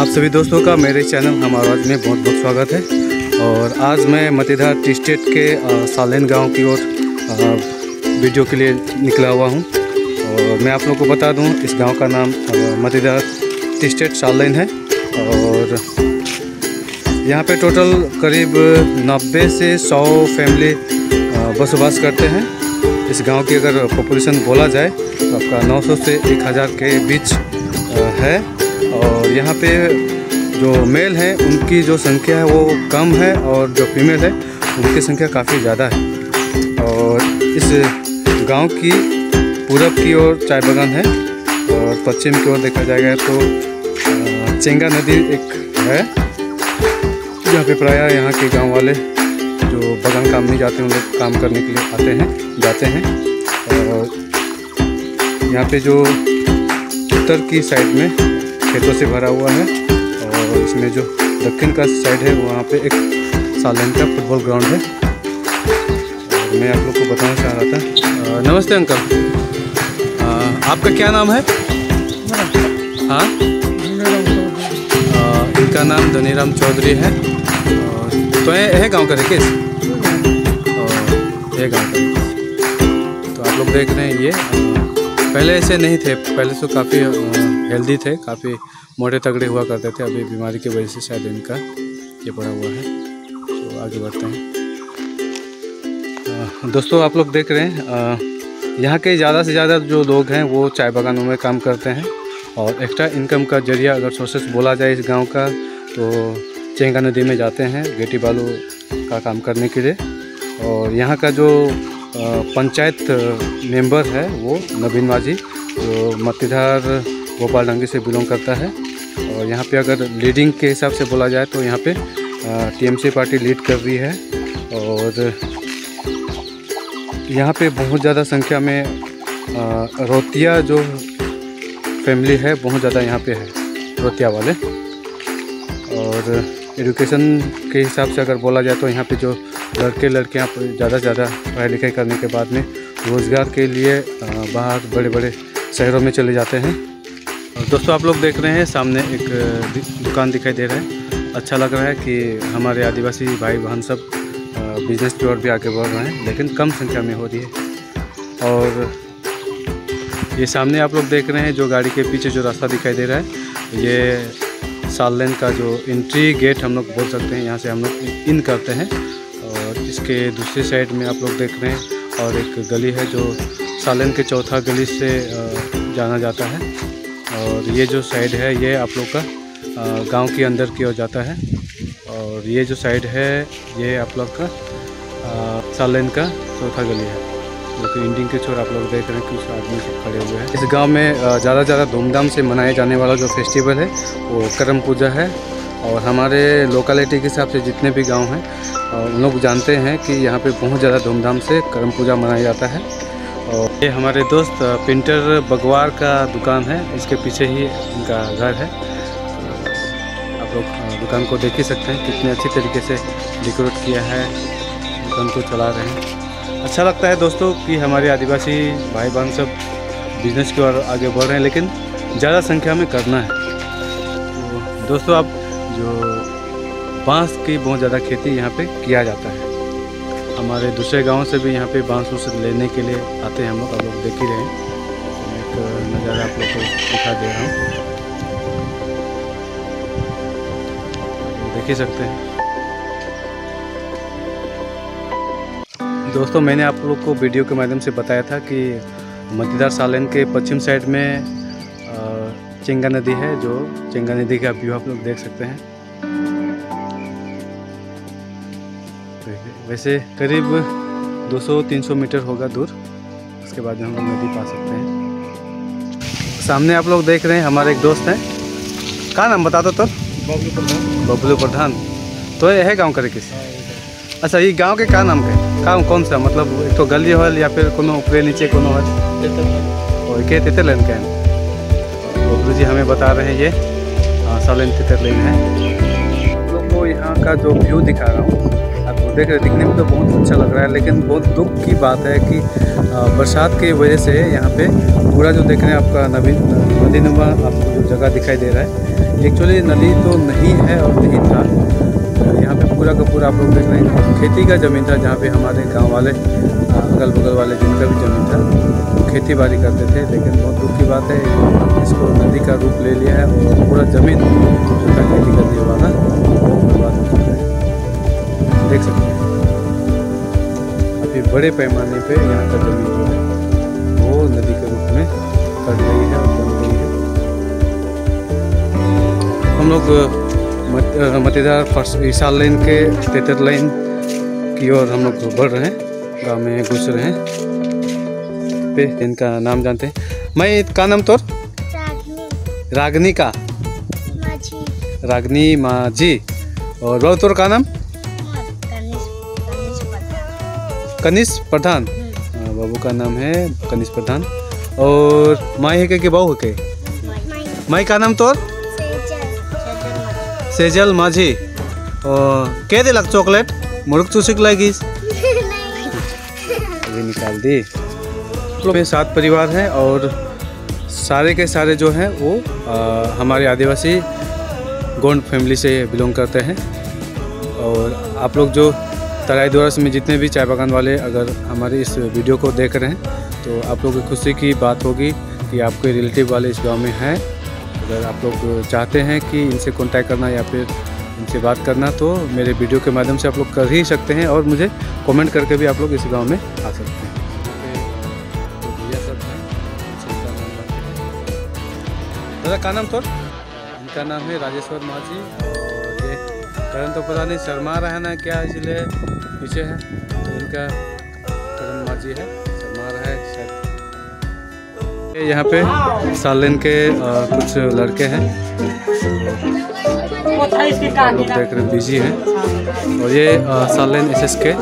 आप सभी दोस्तों का मेरे चैनल हम आवाज़ में बहुत बहुत स्वागत है। और आज मैं मतीधार टी स्टेट के सालेन गांव की ओर वीडियो के लिए निकला हुआ हूं। और मैं आप लोगों को बता दूं, इस गांव का नाम मतीधार टी स्टेट सालेन है। और यहां पे टोटल करीब 90 से 100 फैमिली बसवास करते हैं। इस गांव की अगर पॉपुलेशन बोला जाए तो आपका 900 से 1000 के बीच है। और यहाँ पे जो मेल हैं उनकी जो संख्या है वो कम है, और जो फीमेल है उनकी संख्या काफ़ी ज़्यादा है। और इस गांव की पूरब की ओर चाय बागान है, और पश्चिम की ओर देखा जाएगा तो चेंगा नदी एक है, जहाँ पे प्रायः यहाँ के गांव वाले जो बागान काम नहीं जाते हैं, उन लोग काम करने के लिए आते हैं जाते हैं। और यहाँ पे जो उत्तर की साइड में खेतों से भरा हुआ है, और इसमें जो दक्षिण का साइड है वहाँ पे एक सालेन का फुटबॉल ग्राउंड है। और मैं आप लोग को बताना चाह रहा था। नमस्ते अंकल, आपका क्या नाम है? हाँ, इनका नाम धनीराम चौधरी है। तो यह गांव का है ये गांव का। तो आप लोग देख रहे हैं, ये पहले ऐसे नहीं थे, पहले तो काफ़ी हेल्दी थे, काफ़ी मोटे तगड़े हुआ करते थे। अभी बीमारी की वजह से शायद इनका ये पड़ा हुआ है। तो आगे बढ़ते हैं। दोस्तों आप लोग देख रहे हैं, यहाँ के ज़्यादा से ज़्यादा जो लोग हैं वो चाय बागानों में काम करते हैं। और एक्स्ट्रा इनकम का जरिया अगर सोर्सेस बोला जाए इस गांव का, तो चेंगा नदी में जाते हैं गिट्टी बालू का काम करने के लिए। और यहाँ का जो पंचायत मेंबर है वो नवीन माझी, जो मतीधार गोपाल डंगी से बिलोंग करता है। और यहाँ पे अगर लीडिंग के हिसाब से बोला जाए तो यहाँ पे टीएमसी पार्टी लीड कर रही है। और यहाँ पे बहुत ज़्यादा संख्या में रोतिया जो फैमिली है, बहुत ज़्यादा यहाँ पे है रोतिया वाले। और एजुकेशन के हिसाब से अगर बोला जाए तो यहाँ पे जो लड़के लड़कियाँ ज़्यादा से ज़्यादा पढ़ाई लिखाई करने के बाद में रोज़गार के लिए बाहर बड़े बड़े शहरों में चले जाते हैं। और दोस्तों आप लोग देख रहे हैं, सामने एक दुकान दिखाई दे रहा है। अच्छा लग रहा है कि हमारे आदिवासी भाई बहन सब बिजनेस की ओर भी आगे बढ़ रहे हैं, लेकिन कम संख्या में हो रही है। और ये सामने आप लोग देख रहे हैं, जो गाड़ी के पीछे जो रास्ता दिखाई दे रहा है, ये सालेन का जो एंट्री गेट हम लोग बोल सकते हैं। यहाँ से हम लोग इन करते हैं। और इसके दूसरी साइड में आप लोग देख रहे हैं, और एक गली है जो सालेन के चौथा गली से जाना जाता है। और ये जो साइड है ये आप लोग का गांव के अंदर की ओर जाता है। और ये जो साइड है ये आप लोग का सालेन का चौथा गली है, जो कि इंडिंग के छोर आप लोग देख रहे हैं कि उस आदमी सब खड़े हुए हैं। इस गांव में ज़्यादा से ज़्यादा धूमधाम से मनाए जाने वाला जो फेस्टिवल है वो करम पूजा है। और हमारे लोकेलिटी के हिसाब से जितने भी गांव हैं उन लोग जानते हैं कि यहाँ पे बहुत ज़्यादा धूमधाम से करम पूजा मनाया जाता है। और ये हमारे दोस्त पेंटर बगवार का दुकान है, इसके पीछे ही इनका घर है। आप लोग दुकान को देख ही सकते हैं, कितने अच्छी तरीके से डेकोरेट किया है, दुकान को चला रहे हैं। अच्छा लगता है दोस्तों कि हमारे आदिवासी भाई बहन सब बिजनेस की ओर आगे बढ़ रहे हैं, लेकिन ज़्यादा संख्या में करना है। तो दोस्तों अब जो बांस की बहुत ज़्यादा खेती यहाँ पे किया जाता है। हमारे दूसरे गांव से भी यहाँ पे बांस उस लेने के लिए आते हैं हम लोग। आप लोग देख ही रहे हैं, एक नज़ारा आप लोग को दिखा दे रहा हूँ, देख ही सकते हैं। दोस्तों मैंने आप लोग को वीडियो के माध्यम से बताया था कि मतीधार सालेन के पश्चिम साइड में चेंगा नदी है, जो चेंगा नदी का व्यू आप लोग देख सकते हैं। वैसे करीब 200-300 मीटर होगा दूर, उसके बाद हम लोग नदी पा सकते हैं। सामने आप लोग देख रहे हैं, हमारे एक दोस्त हैं, क्या नाम बता दो तो? बबलू प्रधान। तो ये है गाँव करे किसी? अच्छा, ये गांव के क्या नाम के गाँव कौन सा, मतलब एक तो गली हो या फिर कोनो ऊपरे नीचे कोनो है? और के तितरलेन के बबलू जी हमें बता रहे हैं, ये सालेन तितरलेन है। लोगों को यहाँ का जो व्यू दिखा रहा हूँ, आप देख रहे हैं, दिखने में तो बहुत अच्छा लग रहा है, लेकिन बहुत दुख की बात है कि बरसात की वजह से यहाँ पे पूरा जो देख रहे हैं आपका नदीनुमा आपको जो जगह दिखाई दे रहा है, एक्चुअली नदी तो नहीं है और नहीं था। यहाँ पे पूरा का पूरा आप लोग देख रहे हैं खेती का ज़मीन था, जहाँ पे हमारे गांव वाले अगल बगल वाले जिनका भी ज़मीन था वो खेती बाड़ी करते थे। लेकिन बहुत दुख की बात है, इसको नदी का रूप ले लिया है और पूरा ज़मीन जो था खेती करने वाला बर्बाद हो चुका है। देख सकते हैं अभी बड़े पैमाने पे यहाँ का ज़मीन जो है वो नदी के रूप में कट गई है और बन गई है। हम लोग मतेदार फर्स्ट विशाल लाइन के तेतर लाइन की ओर हम लोग बढ़ रहे हैं, गांव में घुस रहे हैं पे इनका नाम जानते हैं। मैं का नाम तोर रागनी का रागनी माझी और बाबू तोर का नाम कनिष्क प्रधान। बाबू का नाम है कनिष्क प्रधान और माई है के बाबू है के माई का नाम तोर सेजल माझी। और क्या दे लग चॉकलेट मुर्ग चूसिक लगिस अभी निकाल दी। में 7 परिवार हैं और सारे के सारे जो हैं वो हमारे आदिवासी गोंड फैमिली से बिलोंग करते हैं। और आप लोग जो तराई द्वारस में जितने भी चाय बागान वाले अगर हमारे इस वीडियो को देख रहे हैं तो आप लोगों की खुशी की बात होगी कि आपके रिलेटिव वाले इस गांव में हैं। अगर आप लोग चाहते हैं कि इनसे कांटेक्ट करना या फिर इनसे बात करना तो मेरे वीडियो के माध्यम से आप लोग कर ही सकते हैं और मुझे कमेंट करके भी आप लोग इस गांव में आ सकते हैं। दादा का नाम तो इनका नाम है राजेश्वर माझी और ये करण तो पता नहीं शर्मा रहा है ना क्या, इसलिए पीछे है तो इनका करण माझी है, शर्मा रहा है शायद। यहाँ पे सालेन के कुछ लड़के हैं, आप लोग देख रहे बिजी हैं। और ये सालेन एसएस के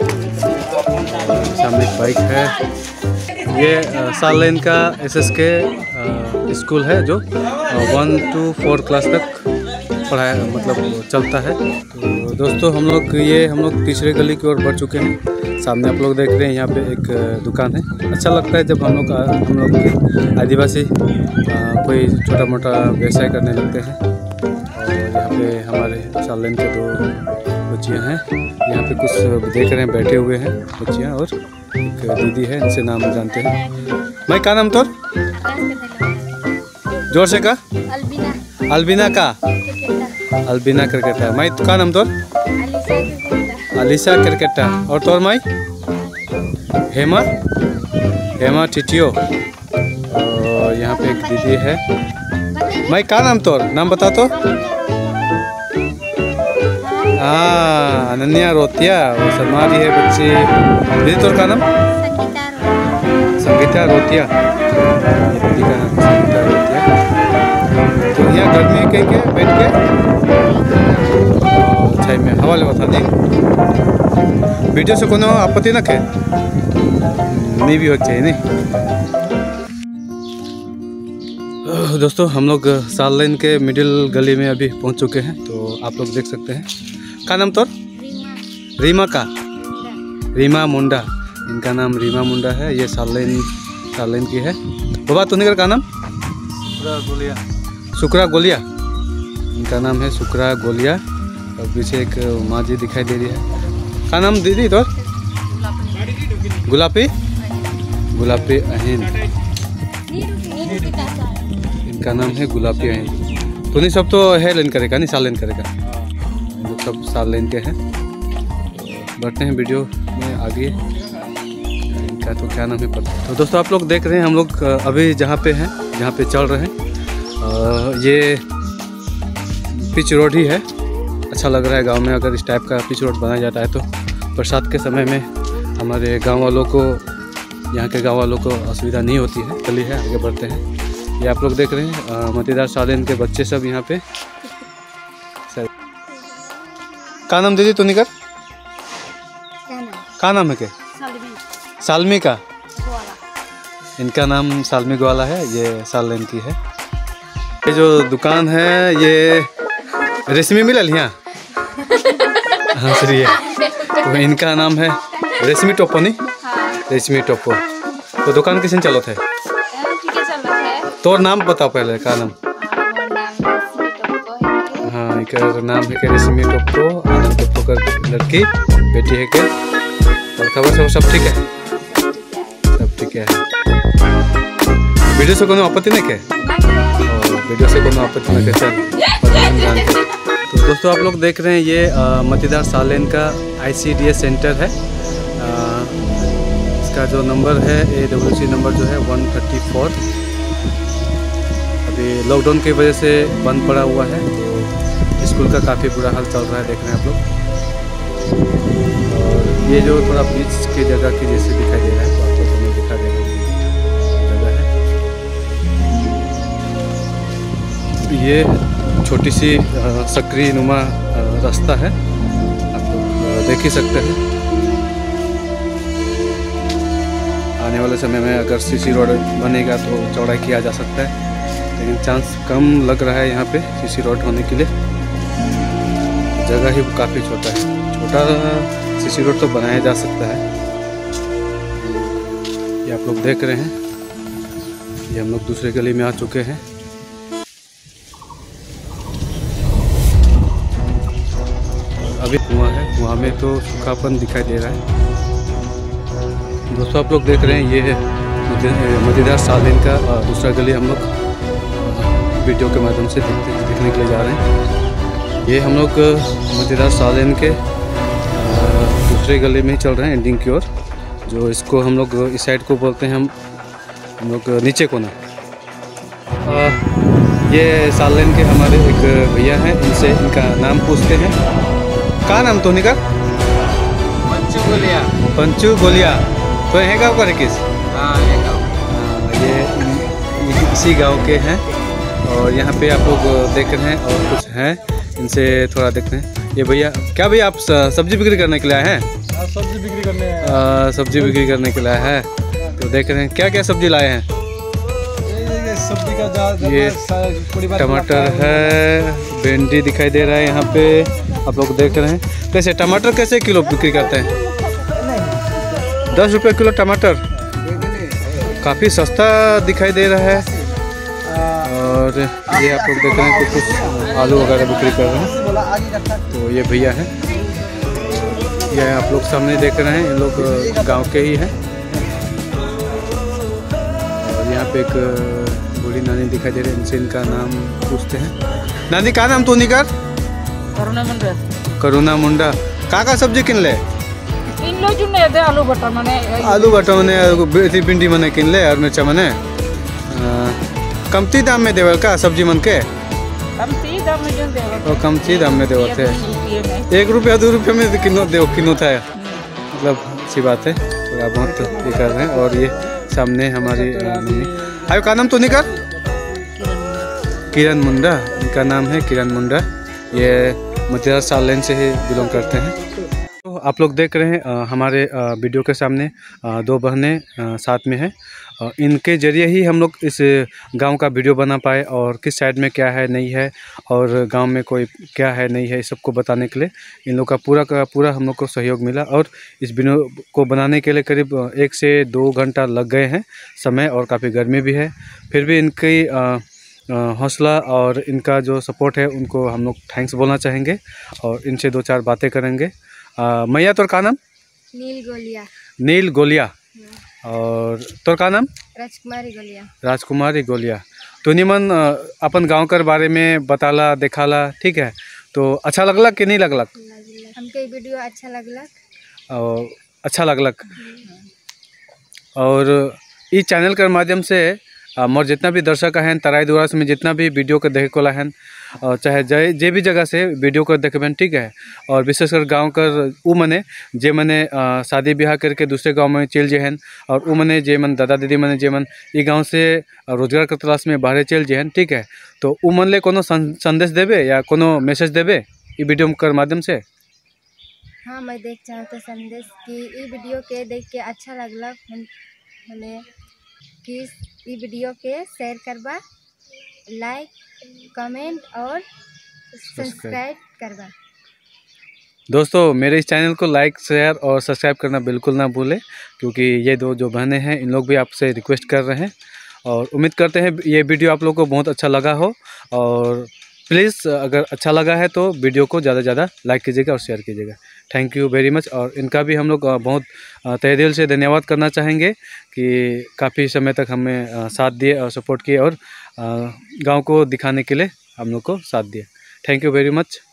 सामने एक बाइक है। ये सालेन का एसएस के स्कूल है जो 1 to 4 क्लास तक पढ़ाया मतलब चलता है। तो दोस्तों हम लोग तीसरे गली की ओर बढ़ चुके हैं। सामने आप लोग देख रहे हैं यहाँ पे एक दुकान है। अच्छा लगता है जब हम लोग के आदिवासी कोई छोटा मोटा व्यवसाय करने लगते हैं। और यहाँ पे हमारे सालेन के 2 बच्चियाँ हैं, यहाँ पे कुछ देख रहे हैं, बैठे हुए हैं बच्चियाँ और एक दीदी है, इनसे नाम जानते हैं। मैं का नाम तोर जोर से का अलबीना का अलबीना क्रिकेटर। मैं का नाम तोर अलीसा क्रिकेटर और तोर माई हेमा टिटियो। और यहाँ पे एक दीदी है। मैं का नाम तोर नाम बता तो अनन्या रोतिया वो शर्मा जी है बच्ची। दीदी तोर का नाम संगीता रोतिया, दीदी का नाम संगीता रोतिया। तो यहाँ गर्मी कहीं के बैठ के छाई में हवा ले था नहीं वीडियो से कोनो आपत्ति न खे नहीं भी हो चाहिए नहीं। दोस्तों हम लोग साल लाइन के मिडिल गली में अभी पहुंच चुके हैं। तो आप लोग देख सकते हैं। का नाम तोर रीमा मुंडा, इनका नाम रीमा मुंडा है। ये साल लाइन की है। बाबा तुनिकर का नाम सुकरा गोलिया, इनका नाम है सुकरा गोलिया। और पीछे एक माँ जी दिखाई दे रही है। का नाम दीदी तोर गुलापी अहिन, इनका नाम है गुलापी अहिन। तो नहीं सब तो है लेन करेगा नहीं साल लेन करेगा, लोग सब साल लेन के हैं। बढ़ते हैं वीडियो में आगे, इनका तो क्या नाम है पता। तो दोस्तों आप लोग देख रहे हैं हम लोग अभी जहाँ पे हैं, जहाँ पे चल रहे हैं ये पिच रोड ही है। अच्छा लग रहा है गांव में अगर इस टाइप का पिच रोड बनाया जाता है तो बरसात के समय में हमारे गांव वालों को, यहाँ के गांव वालों को असुविधा नहीं होती है। चलिए है आगे बढ़ते हैं। ये आप लोग देख रहे हैं मतेदार सालेन के बच्चे सब यहाँ पे। का नाम दीदी तुनिकर का नाम है के सालमी का, इनका नाम सालमी ग्वाला है। ये सालेन की है। ये जो दुकान है ये रेशमी मिलल यहाँ हंस रही है। तो इनका नाम है रेशमी टोप्पो नहीं? रेशमी टोप्पो। तो दुकान किसी चलो थे? तो नाम बताओ पहले, का नाम? हाँ, इनका नाम है के रेशमी टोप्पो, आनंद टोप्पो का लड़की बेटी है के। और खबर सब ठीक है? सब ठीक है। वीडियो से कोनो आपत्ति नहीं के? वीडियो से कोनो आपत्ति नहीं के, चल। तो दोस्तों आप लोग देख रहे हैं ये मतीदार सालेन का ICDS सेंटर है। इसका जो नंबर है AWC नंबर जो है 134। अभी लॉकडाउन की वजह से बंद पड़ा हुआ है, तो स्कूल का काफ़ी बुरा हाल चल रहा है, देख रहे हैं आप लोग। और ये जो थोड़ा बीच की जगह की जैसे दिखाई दे रहा है, तो आप लोग को मैं दिखा दे रहा हूँ जगह है। ये छोटी सी सकरी नुमा रास्ता है, आप लोग देख ही सकते हैं। आने वाले समय में अगर CC रोड बनेगा तो चौड़ाई किया जा सकता है, लेकिन चांस कम लग रहा है यहाँ पे CC रोड होने के लिए। जगह ही काफ़ी छोटा है, छोटा CC रोड तो बनाया जा सकता है। ये आप लोग देख रहे हैं, ये हम लोग दूसरे गली में आ चुके हैं। अभी कुआं है, कुआं में तो सूखापन दिखाई दे रहा है। दोस्तों आप लोग देख रहे हैं, ये है मतीदार सालेन का दूसरा गली, हम लोग वीडियो के माध्यम से दिखने के लिए जा रहे हैं। ये हम लोग मतीदार सालेन के दूसरे गली में ही चल रहे हैं, एंडिंग की ओर। जो इसको हम लोग इस साइड को बोलते हैं हम लोग नीचे कोना। ये सालेन के हमारे एक भैया हैं, इनसे इनका नाम पूछते हैं। का नाम तो निका? पंचू गोलिया। पंचू गोलिया। तो यह गाँव का किस? हाँ, ये गाँव। ये इसी गांव के हैं, और यहाँ पे आप लोग देख रहे हैं और कुछ हैं, इनसे थोड़ा देखते हैं। ये भैया, क्या भैया आप सब्जी बिक्री करने के लिए आए हैं? सब्जी बिक्री करने सब्जी बिक्री करने के लिए आए हैं। तो देख रहे हैं क्या क्या सब्जी लाए हैं? सब्जी का ये टमाटर है, भिंडी दिखाई दे रहा है यहाँ पे, आप लोग देख रहे हैं। कैसे टमाटर कैसे किलो बिक्री करते हैं? 10 रुपये किलो टमाटर, काफ़ी सस्ता दिखाई दे रहा है। और ये आप लोग देख रहे हैं कि कुछ आलू वगैरह बिक्री कर रहे हैं। तो ये भैया हैं, ये आप लोग सामने देख रहे हैं, ये लोग गांव के ही हैं। और यहाँ पे एक बूढ़ी नानी दिखाई दे रही है, इनसे इनका नाम पूछते हैं। नानी का नाम तो निकर? करुणा मुंडा। करुणा मुंडा। का सब्जी किन ले? इन लो जो ने दे आलू बटर मने भिंडी मने किन ले और मिर्चा मने कमती दाम में देवल का सब्जी मन के? कमती दाम में जो देवल। और कमती दाम में देवल थे, 1 रुपया 2 रुपये में किनो था, मतलब अच्छी बात है। थोड़ा बहुत ये कर रहे हैं। और ये सामने हमारी मम्मी। आयो का नाम तो नहीं कर? किरण मुंडा। इनका नाम है किरण मुंडा। ये मतीदार सालेन से ही बिलोंग करते हैं। तो आप लोग देख रहे हैं हमारे वीडियो के सामने 2 बहनें साथ में हैं। इनके ज़रिए ही हम लोग इस गांव का वीडियो बना पाए, और किस साइड में क्या है नहीं है, और गांव में कोई क्या है नहीं है, इस सबको बताने के लिए इन लोग का पूरा हम लोग को सहयोग मिला। और इस वीडियो को बनाने के लिए करीब 1 से 2 घंटा लग गए हैं समय, और काफ़ी गर्मी भी है। फिर भी इनकी हौसला और इनका जो सपोर्ट है, उनको हम लोग थैंक्स बोलना चाहेंगे, और इनसे 2-4 बातें करेंगे। मैया तोर का नाम? नील गोलिया। नील गोलिया। और तोर का नाम? राजकुमारी गोलिया। राजकुमारी गोलिया। तो निमन अपन गांव कर बारे में बताला देखाला, ठीक है? तो अच्छा लगलक कि नहीं लगलक? हमके वीडियो अच्छा लगलक। और अच्छा लगलक। और इस चैनल के माध्यम से मोर जितना भी दर्शक हैं तराई दुआस में जितना भी वीडियो को देखे कोला हैं, चाहे जे भी जगह से वीडियो को देखबें, ठीक है? और विशेषकर गांव कर उ मने जे मने शादी ब्याह करके दूसरे गांव में चल जे हैं, और उ मने जे मन दादा दीदी मने जे मन ई गांव से रोजगार के तलाश में बाहर चल जे हैं, ठीक है? तो उ मन ले कोनो संदेश देबे या कोनो मैसेज देबे ई वीडियो कर माध्यम से? हाँ, मैं देख चाहता संदेश कि ई वीडियो के देख के अच्छा लगला हमें कि ई वीडियो के शेयर करबा, लाइक, कमेंट और सब्सक्राइब करबा। दोस्तों मेरे इस चैनल को लाइक शेयर और सब्सक्राइब करना बिल्कुल ना भूलें, क्योंकि ये दो जो बहनें हैं इन लोग भी आपसे रिक्वेस्ट कर रहे हैं। और उम्मीद करते हैं ये वीडियो आप लोगों को बहुत अच्छा लगा हो। और प्लीज़ अगर अच्छा लगा है तो वीडियो को ज़्यादा से ज़्यादा लाइक कीजिएगा और शेयर कीजिएगा। Thank you very much. और इनका भी हम लोग बहुत तहे दिल से धन्यवाद करना चाहेंगे कि काफ़ी समय तक हमें साथ दिए और सपोर्ट किए और गांव को दिखाने के लिए हम लोग को साथ दिए। Thank you very much.